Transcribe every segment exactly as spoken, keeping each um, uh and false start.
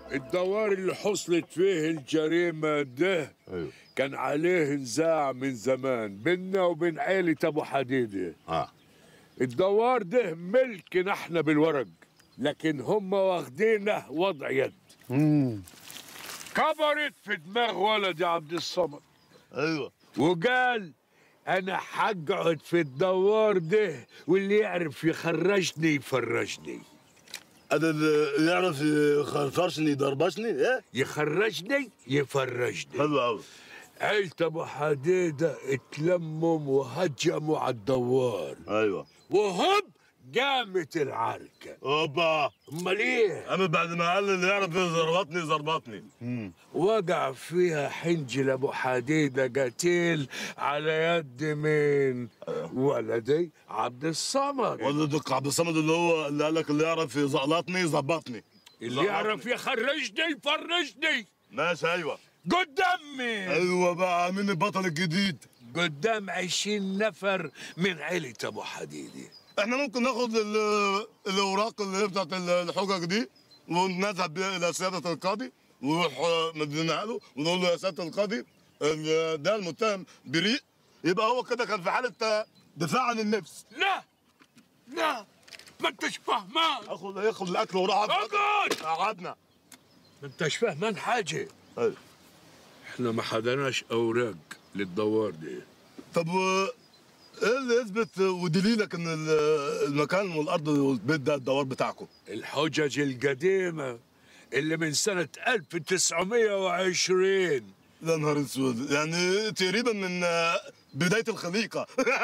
الدوار اللي حصلت فيه الجريمة ده ايوه كان عليه نزاع من زمان بيننا وبين عيلة أبو حديدة. اه الدوار ده ملكنا احنا بالورق، لكن هم واخدينه وضع يد. امم كبرت في دماغ ولدي عبد الصمد ايوه وقال أنا حقعد في الدوار ده واللي يعرف يخرجني يفرجني. هذا اللي يعرف يخرفشني يضربشني ايه؟ يخرجني يفرجني. حلو قوي. عيلة أبو حديدة اتلمم وهجموا على الدوار. ايوه وهب قامت العركة. اوبا امال ايه؟ اما بعد ما قال اللي يعرف يزربطني زربطني. وقع فيها حنجل ابو حديدة قتيل على يد مين؟ ولدي عبد الصمد. ولدك عبد الصمد اللي هو اللي قال لك اللي يعرف يزقلطني يظبطني. اللي يعرف يخرجني يفرجني. ماشي ايوه. قدام مين؟ ايوه بقى مين البطل الجديد؟ قدام عشرين نفر من عيلة ابو حديدة. احنا ممكن ناخد ال- الاوراق اللي هي بتاعت الحجج دي ونذهب بيها الى سياده القاضي ونروح مدينها له ونقول له يا سياده القاضي ال- ده المتهم بريء، يبقى هو كده كان في حاله دفاع عن النفس. لا لا ما انتش فاهمان. اخد ياخد الاكل وراح اقعد. قعدنا. ما انتش فاهمان حاجه. ايوه احنا ما حدناش اوراق للدوار دي. طب و- ايه اللي يثبت ودليلك ان ال- المكان والارض والبيت ده الدوار بتاعكم؟ الحجج القديمه اللي من سنه ألف وتسعمية وعشرين. يا نهار اسود، يعني تقريبا من بدايه الخليقه.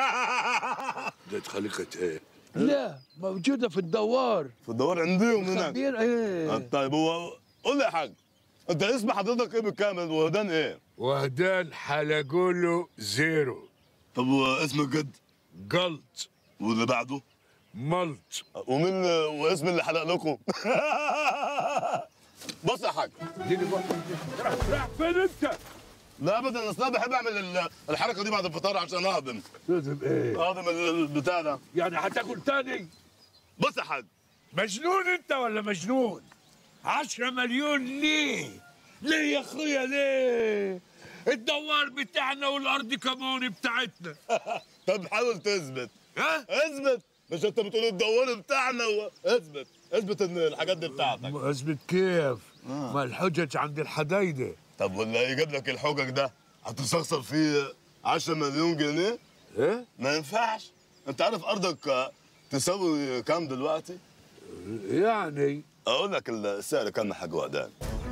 ده خليقه ايه؟ لا موجوده في الدوار. في الدوار عندهم هناك. خبير ايه؟ طيب هو قول لي يا حاج، انت اسم حضرتك ايه بالكامل وهدان ايه؟ وهدان حلقوله زيرو. طب واسم الجد؟ قلط. واللي بعده؟ ملط. ومين واسم اللي حلق لكم؟ بص يا حاج. اديني بقى. راح فين انت؟ لا ابدا، اصل انا بحب اعمل ال- الحركه دي بعد الفطار عشان اهضم. لازم ايه؟ اهضم البتاع ده. يعني هتاكل تاني؟ بص يا حاج، مجنون انت ولا مجنون؟ عشرة مليون ليه؟ ليه يا اخويا ليه؟ الدوار بتاعنا والارض كمان بتاعتنا. طب حاول تثبت. ها؟ اثبت، مش انت بتقول الدوار بتاعنا و... اثبت اثبت ان الحاجات دي بتاعتك. اثبت كيف؟ ما الحجج عند الحدايده. طب واللي هيجيب لك الحجج ده هتستخسر فيه عشرة مليون جنيه؟ ايه؟ ما ينفعش. انت عارف ارضك تساوي كام دلوقتي؟ يعني اقول لك السعر كام يا حاج وهدان.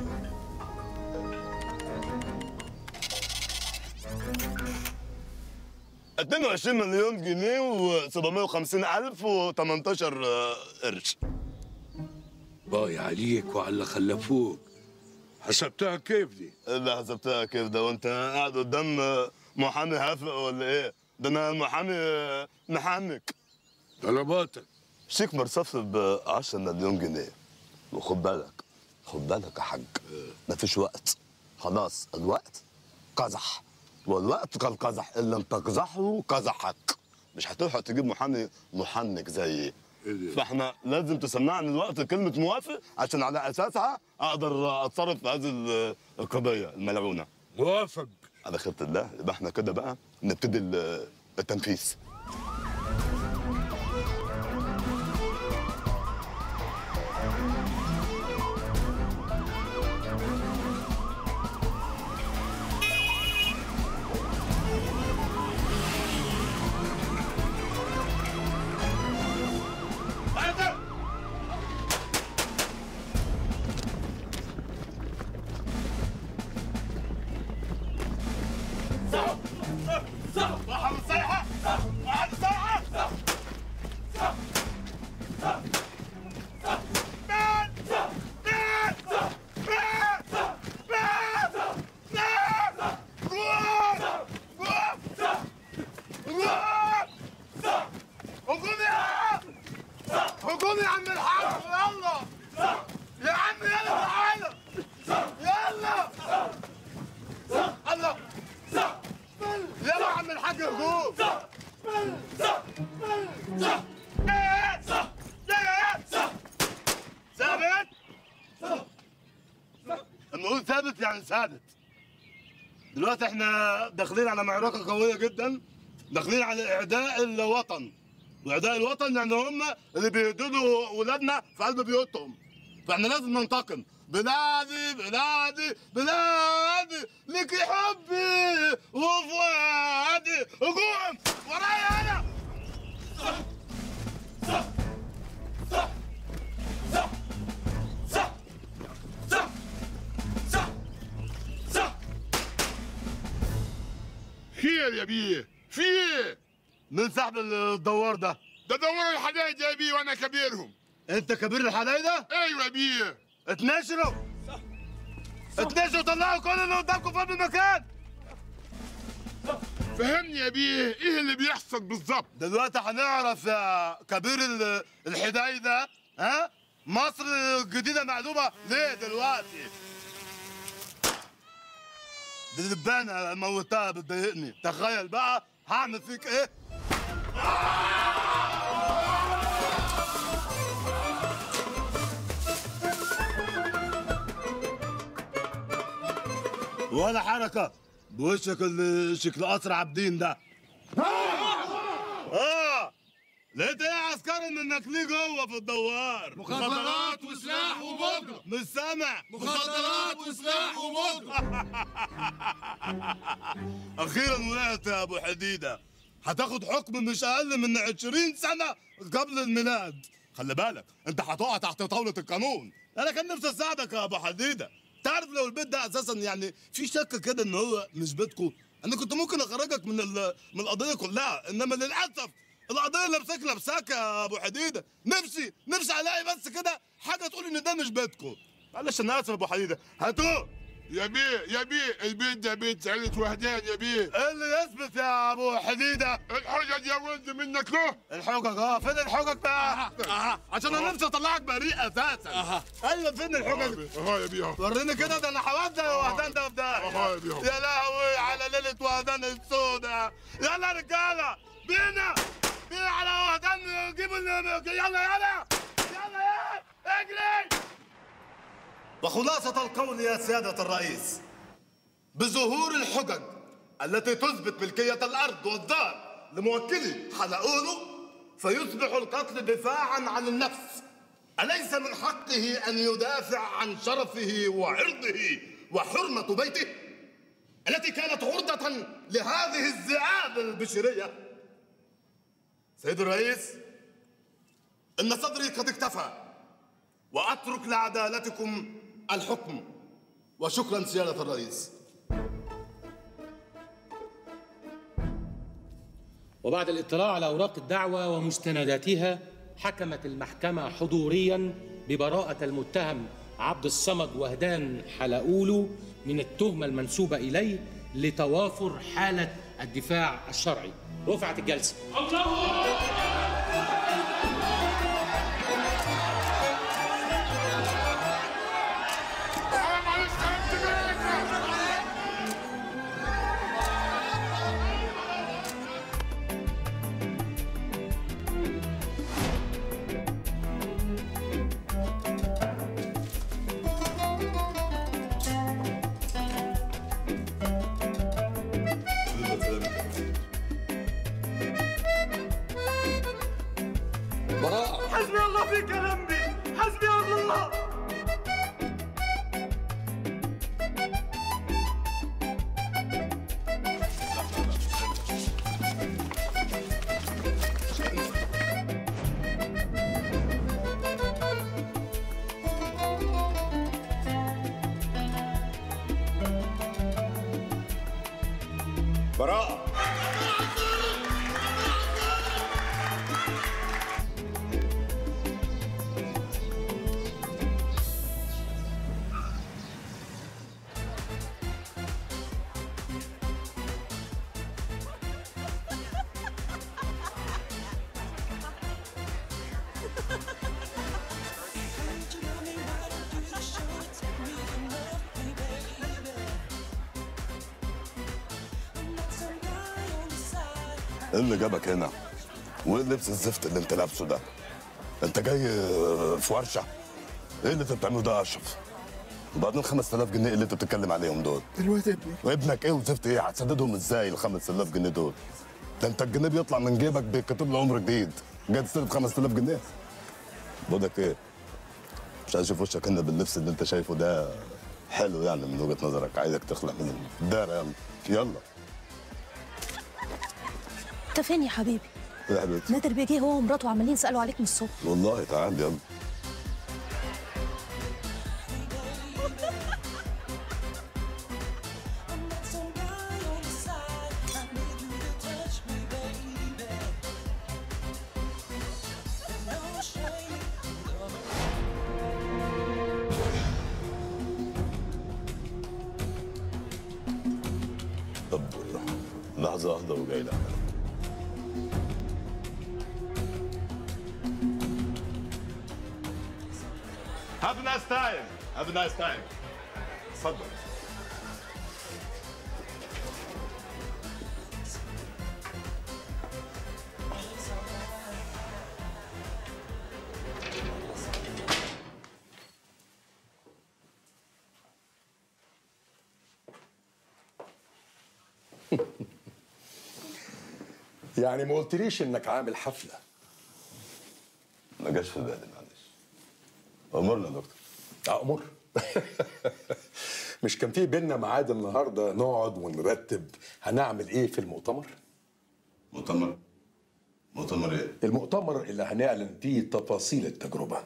اتنين وعشرين مليون جنيه وسبعمية وخمسين ألف وتمنتاشر قرش. باي عليك وعلى اللي خلفوك. حسبتها كيف دي؟ اللي حسبتها كيف ده وانت قاعد قدام محامي هافق ولا ايه؟ ده انا محامي محنك. طلباتك. شيك مرصف ب عشرة مليون جنيه. وخد بالك خد بالك يا حاج، مفيش وقت. خلاص الوقت قزح، والوقت كالقزح، ان لم تقزحه قزحك. مش هتلحق تجيب محامي محنك زيي. فاحنا لازم تسمعني الوقت كلمه موافق عشان على اساسها اقدر اتصرف في هذه القضيه الملعونه. موافق. على خيرة الله. يبقى احنا كده بقى نبتدي التنفيذ. واحد صيحة واحد صيحة بيقولوا ثابت يعني ثابت. دلوقتي احنا داخلين على معركه قويه جدا، داخلين على اعداء الوطن، واعداء الوطن يعني هم اللي بيهددوا ولادنا في قلب بيوتهم، فاحنا لازم ننتقم. بلادي بلادي بلادي لك حبي وفؤادي، هجوم ورايا انا. صح صح صح صح صح صح صح صح. خير يا بيه، في ايه؟ مين صاحب الدوار ده؟ ده دوار الحدايد يا بيه وانا كبيرهم. انت كبير الحدايده؟ ايوه يا بيه. اتناشروا صح اتناشروا، طلعوا كل اللي قدامكم في المكان. فهمني يا بيه، ايه اللي بيحصل بالظبط؟ دلوقتي هنعرف يا كبير الحدايده، ها؟ مصر الجديده مقلوبه ليه دلوقتي؟ دي دبانه موتها بتضايقني، تخيل بقى هعمل فيك ايه؟ ولا حركه بوشك اللي شكل قصر عابدين ده. اه لقيت ايه يا عسكري انك ليه جوه في الدوار؟ مخدرات وسلاح وبودرة. مش سامع؟ مخدرات وسلاح وبودرة. اخيرا وقعت يا ابو حديده، هتاخد حكم مش اقل من عشرين سنه قبل الميلاد. خلي بالك انت هتقع تحت طاوله القانون. انا كان نفسي اساعدك يا ابو حديده. تعرف لو البيت ده اساسا يعني في شك كده ان هو مش بيتكم، انا كنت ممكن اخرجك من من القضيه كلها، انما للاسف القضيه لابساك لابساك يا ابو حديده. نفسي نفسي الاقي بس كده حاجه تقول ان ده مش بيتكم. معلش انا اسف يا ابو حديده. هاتوه يا بيه يا بيه، البيت ده بيت عيلة وهدان يا بيه. ايه اللي يثبت يا ابو حديده؟ الحجج يا ولد منك له. الحجج اه فين الحجج بقى؟ اها عشان انا نفسي اطلعك بريء اساسا. اها ايوه فين الحجج؟ اها يا بيه. وريني كده، ده انا حوادة وهدان ده وده. اها يا بيه. يا لهوي على ليله وهدان السوداء. يلا يا رجاله بينا بينا على وهدان، جيبوا يلا يلا يلا يلا اجري. وخلاصة القول يا سيادة الرئيس، بظهور الحجج التي تثبت ملكية الأرض والدار لموكلي حلقوله، فيصبح القتل دفاعا عن النفس. أليس من حقه أن يدافع عن شرفه وعرضه وحرمة بيته التي كانت عرضة لهذه الذئاب البشرية؟ سيد الرئيس، إن صدري قد اكتفى وأترك لعدالتكم الحكم، وشكرا سيادة الرئيس. وبعد الاطلاع على أوراق الدعوى ومستنداتها، حكمت المحكمة حضوريا ببراءة المتهم عبد الصمد وهدان حلقولو من التهمة المنسوبة إليه لتوافر حالة الدفاع الشرعي. رفعت الجلسة. الله براءة. حسبي الله فيك يا لمبي، حسبي الله. براءة. ايه اللي جابك هنا؟ وايه اللبس الزفت اللي انت لابسه ده؟ انت جاي في ورشه؟ ايه اللي انت بتعمله ده يا اشرف؟ وبعدين خمسة آلاف جنيه اللي انت بتتكلم عليهم دول؟ الواد ابني. وابنك ايه وزفت ايه؟ هتسددهم ازاي ال خمسة آلاف جنيه دول؟ ده انت الجنيه بيطلع من جيبك بيتكتب له عمر جديد، جاي تستلف خمسة آلاف جنيه؟ بقول لك ايه؟ مش عايز اشوف وشك هنا باللبس اللي انت شايفه ده حلو يعني من وجهه نظرك، عايزك تخلع من الدار. يلا يلا. انت فين يا حبيبي؟ يا حبيبتي نادر بيجي هو ومراته عمالين يسالوا عليك من الصبح. والله تعال يلا. طب لحظة واحدة وجاي لك. Have a nice time. Have a nice time. اتفضل. يعني ما قلتليش انك عامل حفله؟ ما جاش في بالي معلش. امرنا يا دكتور. امر. مش كان في بينا ميعاد النهارده نقعد ونرتب هنعمل ايه في المؤتمر؟ مؤتمر؟ مؤتمر ايه؟ المؤتمر اللي هنعلن فيه تفاصيل التجربه.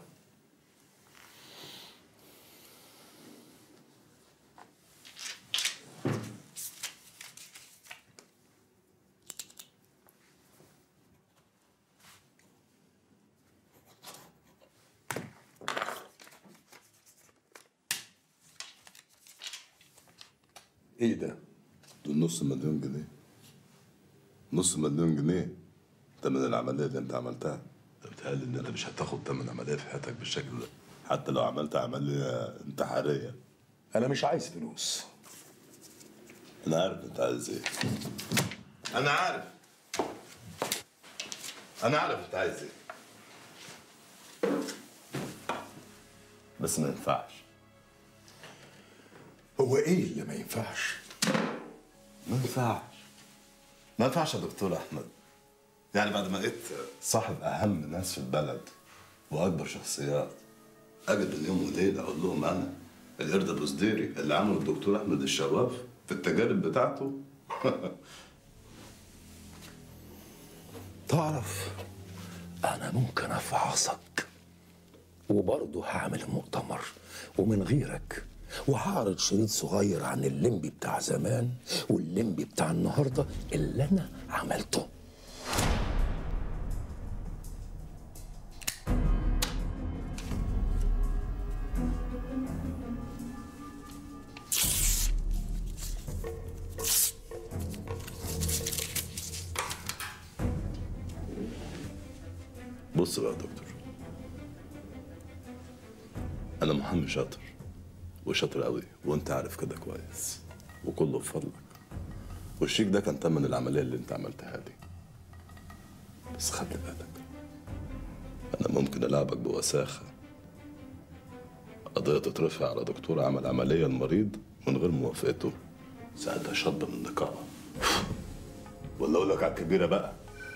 ايه ده؟ دول نص مليون جنيه. نص مليون جنيه تمن العملية اللي انت عملتها. انت بتهيألي ان انا مش هتاخد تمن عملية في حياتك بالشكل ده، حتى لو عملت عملية انتحارية. انا مش عايز فلوس. انا عارف انت عايز ايه. انا عارف. انا عارف انت عايز ايه. بس ما ينفعش. هو ايه اللي ما ينفعش؟ ما ينفعش. ما ينفعش يا دكتور احمد. يعني بعد ما بقيت صاحب اهم ناس في البلد واكبر شخصيات، اجي بين يوم وليله اقول لهم انا القرد ابو صديري اللي عمله الدكتور احمد الشواف في التجارب بتاعته. تعرف انا ممكن افحصك وبرضه هعمل مؤتمر ومن غيرك، وهعرض شريط صغير عن الليمبي بتاع زمان والليمبي بتاع النهارده اللي انا عملته. بص بقى يا دكتور، انا محامي شاطر وشاطر قوي وانت عارف كده كويس، وكله بفضلك. والشيك ده كان تمن العمليه اللي انت عملتها لي. بس خلي بالك، انا ممكن العبك بوساخه. قضيه تترفع على دكتور عمل عمليه المريض من غير موافقته، ساعتها شطب من النقابه. ولا اقول لك على الكبيره بقى،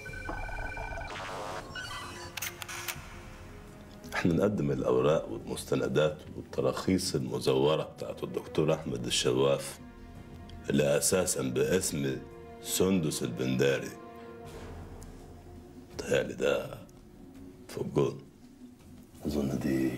احنا نقدم الاوراق والمستندات والتراخيص المزوره بتاعت الدكتور احمد الشواف اللي اساسا باسم سندس البنداري. متهيألي ده فوق الجون. اظن دي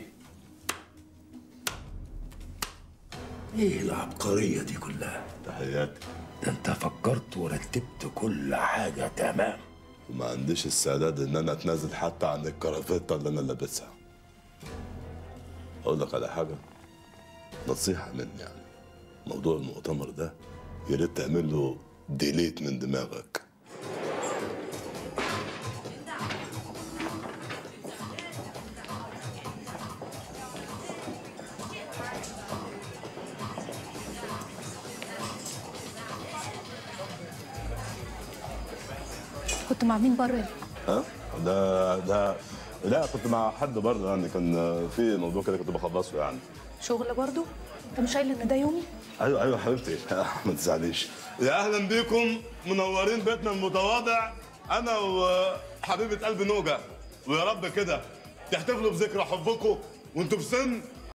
ايه العبقريه دي كلها؟ تحياتي. ده انت فكرت ورتبت كل حاجه تمام. وما عنديش استعداد ان انا اتنازل حتى عن الكرافته اللي انا لابسها. اقول لك على حاجه، نصيحه مني يعني، موضوع المؤتمر ده يا ريت تعمل له ديليت من دماغك. كنت مع مين بره؟ ها؟ ده ده لا، كنت مع حد برضه يعني، كان في موضوع كده كنت بخلصه يعني. شغل برضو؟ انت مش قايل ان ده يومي؟ ايوه ايوه حبيبتي ما تزعليش. يا اهلا بيكم، منورين بيتنا المتواضع، انا وحبيبه قلبي نوجه، ويا رب كده تحتفلوا بذكرى حبكم وانتوا في سن